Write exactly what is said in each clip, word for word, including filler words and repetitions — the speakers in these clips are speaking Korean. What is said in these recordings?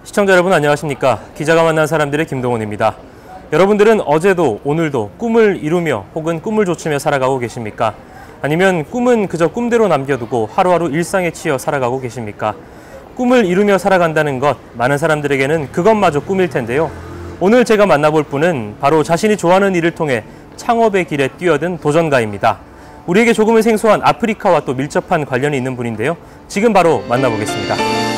시청자 여러분 안녕하십니까? 기자가 만난 사람들의 김동훈입니다. 여러분들은 어제도 오늘도 꿈을 이루며 혹은 꿈을 좇으며 살아가고 계십니까? 아니면 꿈은 그저 꿈대로 남겨두고 하루하루 일상에 치여 살아가고 계십니까? 꿈을 이루며 살아간다는 것, 많은 사람들에게는 그것마저 꿈일 텐데요. 오늘 제가 만나볼 분은 바로 자신이 좋아하는 일을 통해 창업의 길에 뛰어든 도전가입니다. 우리에게 조금은 생소한 아프리카와 또 밀접한 관련이 있는 분인데요. 지금 바로 만나보겠습니다.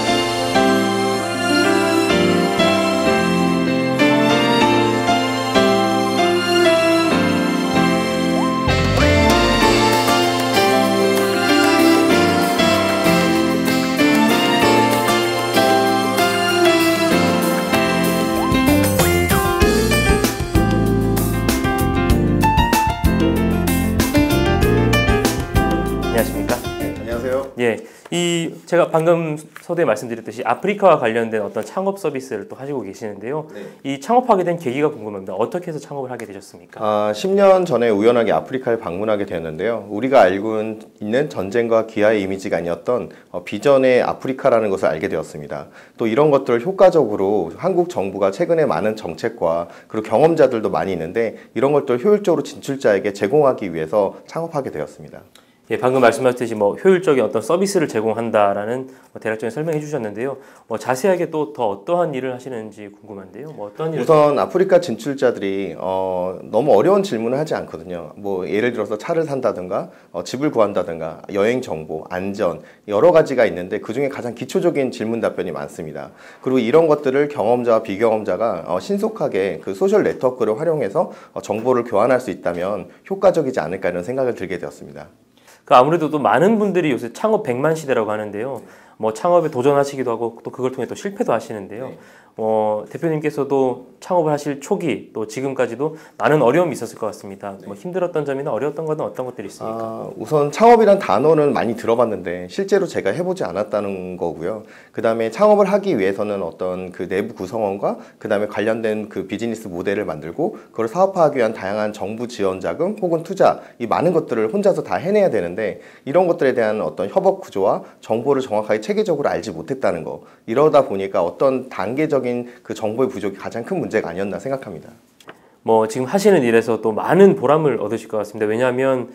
예, 이 제가 방금 서두에 말씀드렸듯이 아프리카와 관련된 어떤 창업 서비스를 또 하시고 계시는데요. 네. 이 창업하게 된 계기가 궁금합니다. 어떻게 해서 창업을 하게 되셨습니까? 아, 십 년 전에 우연하게 아프리카를 방문하게 되었는데요. 우리가 알고 있는 전쟁과 기아의 이미지가 아니었던 어, 비전의 아프리카라는 것을 알게 되었습니다. 또 이런 것들을 효과적으로 한국 정부가 최근에 많은 정책과 그리고 경험자들도 많이 있는데 이런 것들을 효율적으로 진출자에게 제공하기 위해서 창업하게 되었습니다. 예, 방금 말씀하셨듯이 뭐 효율적인 어떤 서비스를 제공한다라는 뭐 대략적인 설명해 주셨는데요. 뭐 자세하게 또 더 어떠한 일을 하시는지 궁금한데요. 뭐 어떤 일을 우선 아프리카 진출자들이 어, 너무 어려운 질문을 하지 않거든요. 뭐 예를 들어서 차를 산다든가 어, 집을 구한다든가 여행 정보, 안전 여러 가지가 있는데 그 중에 가장 기초적인 질문 답변이 많습니다. 그리고 이런 것들을 경험자와 비경험자가 어, 신속하게 그 소셜 네트워크를 활용해서 어, 정보를 교환할 수 있다면 효과적이지 않을까 이런 생각을 들게 되었습니다. 그 아무래도 또 많은 분들이 요새 창업 백만 시대라고 하는데요. 뭐 창업에 도전하시기도 하고 또 그걸 통해 또 실패도 하시는데요. 어, 대표님께서도 창업을 하실 초기 또 지금까지도 많은 어려움이 있었을 것 같습니다. 뭐 힘들었던 점이나 어려웠던 것은 어떤 것들이 있습니까? 아, 우선 창업이란 단어는 많이 들어봤는데 실제로 제가 해보지 않았다는 거고요. 그 다음에 창업을 하기 위해서는 어떤 그 내부 구성원과 그 다음에 관련된 그 비즈니스 모델을 만들고 그걸 사업화하기 위한 다양한 정부 지원 자금 혹은 투자 이 많은 것들을 혼자서 다 해내야 되는데 이런 것들에 대한 어떤 협업 구조와 정보를 정확하게 체계적으로 알지 못했다는 거 이러다 보니까 어떤 단계적인 그 정보의 부족이 가장 큰 문제가 아니었나 생각합니다. 뭐 지금 하시는 일에서 또 많은 보람을 얻으실 것 같습니다. 왜냐하면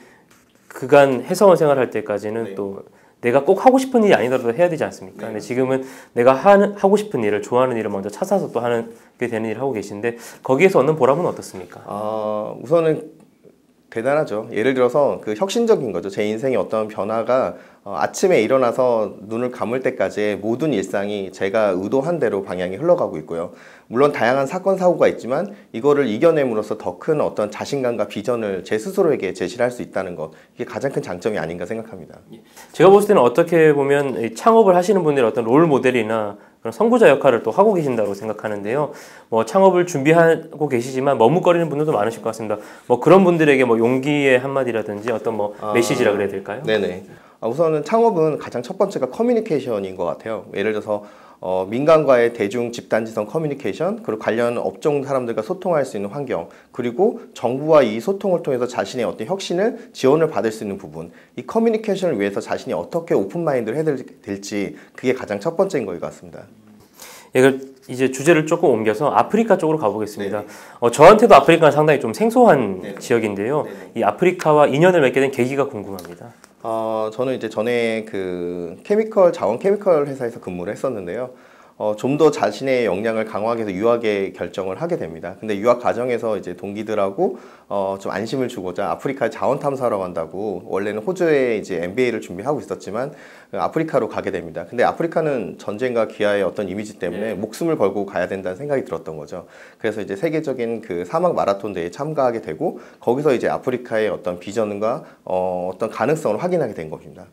그간 회사원 생활할 때까지는 네. 또 내가 꼭 하고 싶은 일이 아니더라도 해야 되지 않습니까? 네. 근데 지금은 내가 하는, 하고 싶은 일을 좋아하는 일을 먼저 찾아서 또 하는 게 되는 일을 하고 계신데 거기에서 얻는 보람은 어떻습니까? 아, 우선은 대단하죠. 예를 들어서 그 혁신적인 거죠. 제 인생의 어떤 변화가 어, 아침에 일어나서 눈을 감을 때까지의 모든 일상이 제가 의도한 대로 방향이 흘러가고 있고요. 물론 다양한 사건 사고가 있지만 이거를 이겨냄으로써 더 큰 어떤 자신감과 비전을 제 스스로에게 제시를 할 수 있다는 것 이게 가장 큰 장점이 아닌가 생각합니다. 제가 봤을 때는 어떻게 보면 창업을 하시는 분들의 어떤 롤 모델이나 그런 선구자 역할을 또 하고 계신다고 생각하는데요. 뭐 창업을 준비하고 계시지만 머뭇거리는 분들도 많으실 것 같습니다. 뭐 그런 분들에게 뭐 용기의 한마디라든지 어떤 뭐 아, 메시지라 그래야 될까요? 네네. 아, 우선은 창업은 가장 첫 번째가 커뮤니케이션인 것 같아요. 예를 들어서 어, 민간과의 대중 집단지성 커뮤니케이션, 그리고 관련 업종 사람들과 소통할 수 있는 환경, 그리고 정부와 이 소통을 통해서 자신의 어떤 혁신을 지원을 받을 수 있는 부분, 이 커뮤니케이션을 위해서 자신이 어떻게 오픈마인드를 해야 될지 그게 가장 첫 번째인 것 같습니다. 예, 이제 주제를 조금 옮겨서 아프리카 쪽으로 가보겠습니다. 어, 저한테도 아프리카는 상당히 좀 생소한 네네. 지역인데요. 네네. 이 아프리카와 인연을 맺게 된 계기가 궁금합니다. 어, 저는 이제 전에 그 케미컬, 자원 케미컬 회사에서 근무를 했었는데요. 어, 좀 더 자신의 역량을 강화하기 위해서 유학의 결정을 하게 됩니다. 근데 유학 과정에서 이제 동기들하고 어, 좀 안심을 주고자 아프리카에 자원 탐사하러 간다고 원래는 호주에 이제 엠비에이를 준비하고 있었지만 아프리카로 가게 됩니다. 근데 아프리카는 전쟁과 기아의 어떤 이미지 때문에 네. 목숨을 걸고 가야 된다는 생각이 들었던 거죠. 그래서 이제 세계적인 그 사막 마라톤 대회에 참가하게 되고 거기서 이제 아프리카의 어떤 비전과 어, 어떤 가능성을 확인하게 된 겁니다.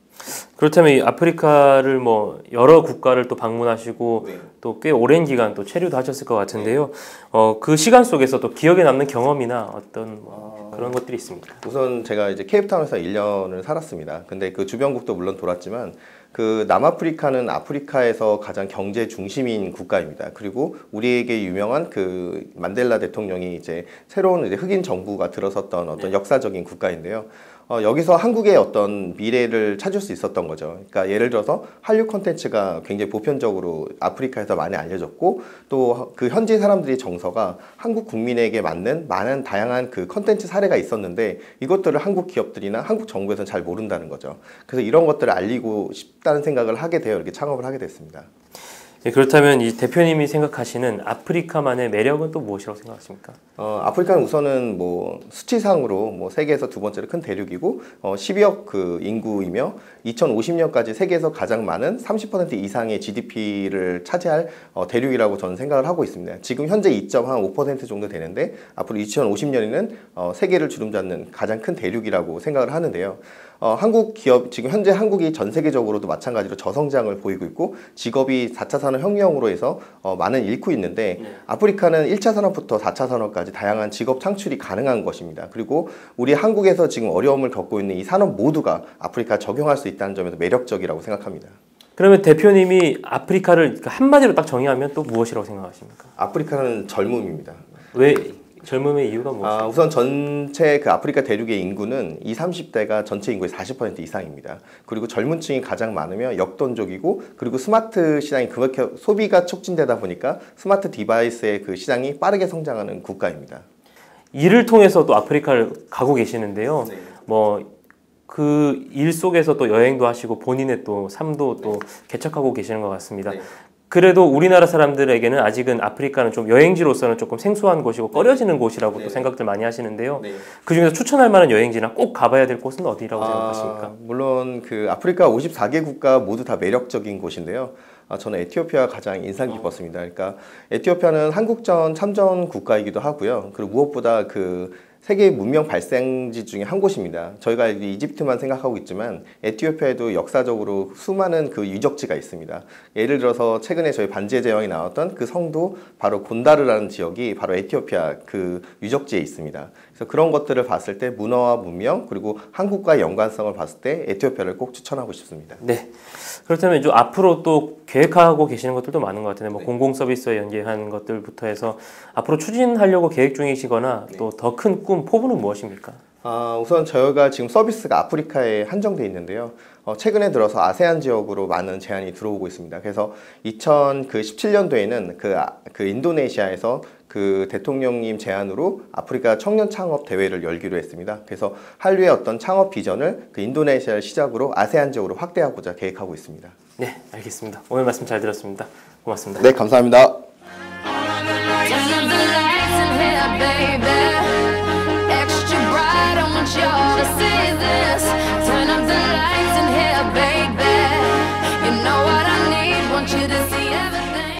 그렇다면 이 아프리카를 뭐 여러 국가를 또 방문하시고 네. 또 꽤 오랜 기간 또 체류도 하셨을 것 같은데요. 네. 어, 그 시간 속에서 또 기억에 남는 경험이나 어떤 뭐 그런 것들이 있습니까? 우선 제가 이제 케이프타운에서 일 년을 살았습니다. 근데 그 주변국도 물론 돌았지만 그 남아프리카는 아프리카에서 가장 경제 중심인 국가입니다. 그리고 우리에게 유명한 그 만델라 대통령이 이제 새로운 이제 흑인 정부가 들어섰던 어떤 네. 역사적인 국가인데요. 어, 여기서 한국의 어떤 미래를 찾을 수 있었던 거죠. 그러니까 예를 들어서 한류 콘텐츠가 굉장히 보편적으로 아프리카에서 많이 알려졌고 또 그 현지 사람들의 정서가 한국 국민에게 맞는 많은 다양한 그 콘텐츠 사례가 있었는데 이것들을 한국 기업들이나 한국 정부에서는 잘 모른다는 거죠. 그래서 이런 것들을 알리고 싶다는 생각을 하게 되어 이렇게 창업을 하게 됐습니다. 예, 그렇다면 이 대표님이 생각하시는 아프리카만의 매력은 또 무엇이라고 생각하십니까? 어, 아프리카는 우선은 뭐 수치상으로 뭐 세계에서 두 번째로 큰 대륙이고 어, 십이억 그 인구이며 이천오십 년까지 세계에서 가장 많은 삼십 퍼센트 이상의 지디피를 차지할 어, 대륙이라고 저는 생각을 하고 있습니다. 지금 현재 이 점 오 퍼센트 정도 되는데 앞으로 이천오십 년에는 어, 세계를 주름잡는 가장 큰 대륙이라고 생각을 하는데요. 어, 한국 기업, 지금 현재 한국이 전 세계적으로도 마찬가지로 저성장을 보이고 있고 직업이 사 차 산업혁명으로 해서 어, 많은 잃고 있는데 네. 아프리카는 일 차 산업부터 사 차 산업까지 다양한 직업 창출이 가능한 것입니다. 그리고 우리 한국에서 지금 어려움을 겪고 있는 이 산업 모두가 아프리카에 적용할 수 있다는 점에서 매력적이라고 생각합니다. 그러면 대표님이 아프리카를 한마디로 딱 정의하면 또 무엇이라고 생각하십니까? 아프리카는 젊음입니다. 왜? 젊음의 이유가 무엇입니까? 아, 우선 전체 그 아프리카 대륙의 인구는 이십, 삼십 대가 전체 인구의 사십 퍼센트 이상입니다. 그리고 젊은 층이 가장 많으며 역동적이고 그리고 스마트 시장이 그렇게 소비가 촉진되다 보니까 스마트 디바이스의 그 시장이 빠르게 성장하는 국가입니다. 이를 통해서 또 아프리카를 가고 계시는데요. 네. 뭐 그 일 속에서 또 여행도 하시고 본인의 또 삶도 또 개척하고 계시는 것 같습니다. 네. 그래도 우리나라 사람들에게는 아직은 아프리카는 좀 여행지로서는 조금 생소한 곳이고 꺼려지는 곳이라고 네. 또 생각들 많이 하시는데요. 네. 그중에서 추천할 만한 여행지나 꼭 가봐야 될 곳은 어디라고 아, 생각하십니까? 물론 그 아프리카 오십사 개 국가 모두 다 매력적인 곳인데요. 아, 저는 에티오피아가 가장 인상 깊었습니다. 그러니까 에티오피아는 한국전 참전 국가이기도 하고요. 그리고 무엇보다 그 세계 문명 발생지 중에 한 곳입니다. 저희가 이집트만 생각하고 있지만 에티오피아에도 역사적으로 수많은 그 유적지가 있습니다. 예를 들어서 최근에 저희 반지의 제왕이 나왔던 그 성도 바로 곤다르라는 지역이 바로 에티오피아 그 유적지에 있습니다. 그래서 그런 것들을 봤을 때 문화와 문명 그리고 한국과의 연관성을 봤을 때 에티오피아를 꼭 추천하고 싶습니다. 네. 그렇다면 이제 앞으로 또 계획하고 계시는 것들도 많은 것 같은데 뭐 네. 공공 서비스와 연계한 것들부터 해서 앞으로 추진하려고 계획 중이시거나 네. 또 더 큰 꿈, 포부는 무엇입니까? 아, 우선 저희가 지금 서비스가 아프리카에 한정돼 있는데요. 어, 최근에 들어서 아세안 지역으로 많은 제안이 들어오고 있습니다. 그래서 이천십칠 년도에는 그, 아, 그 인도네시아에서 그 대통령님 제안으로 아프리카 청년 창업 대회를 열기로 했습니다. 그래서 한류의 어떤 창업 비전을 그 인도네시아를 시작으로 아세안 지역으로 확대하고자 계획하고 있습니다. 네, 알겠습니다. 오늘 말씀 잘 들었습니다. 고맙습니다. 네, 감사합니다.